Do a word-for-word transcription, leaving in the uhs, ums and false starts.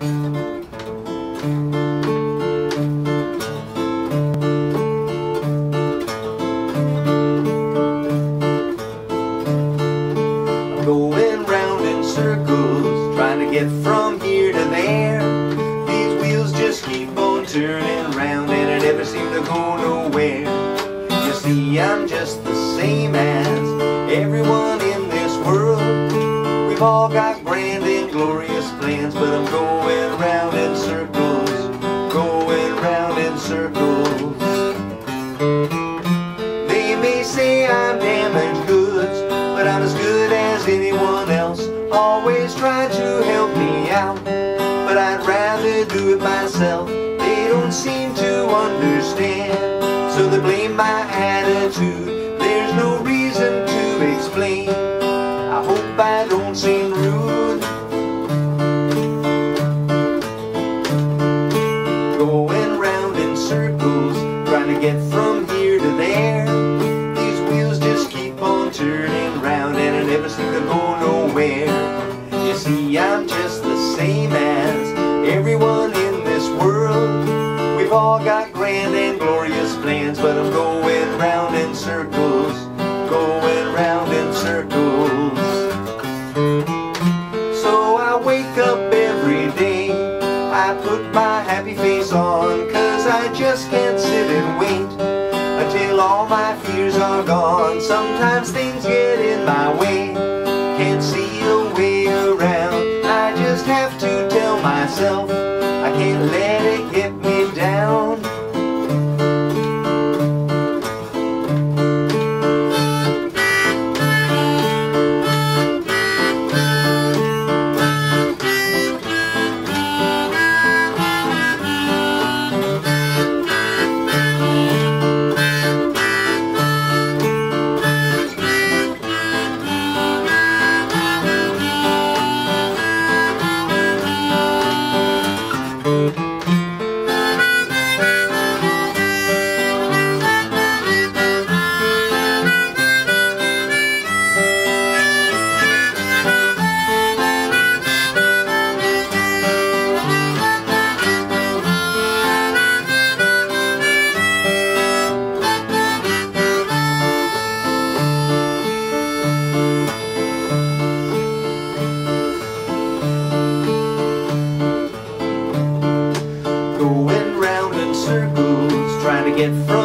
Going round in circles, trying to get from here to there. These wheels just keep on turning round, and it never seems to go nowhere. You see, I'm just the same as everyone in this world. We've all got grand and glorious plans, but I'm going round in circles, going round in circles. They may say I'm damaged goods, but I'm as good as anyone else. Always try to help me out, but I'd rather do it myself. They don't seem to understand, so they blame my attitude. There's no reason to explain. I hope I don't seem rude. Going round in circles, trying to get from here to there. These wheels just keep on turning round, and I never seem to go nowhere. You see, I'm just the same as everyone in this world. We've all got grand and glorious plans, but I'm going round in circles, going round in circles. So I wake up every day, I put my happy face on, 'cause I just can't sit and wait until all my fears are gone. Sometimes things get in my way, can't see a way around. I just have to tell myself I can't let it get me down. Going round in circles, trying to get from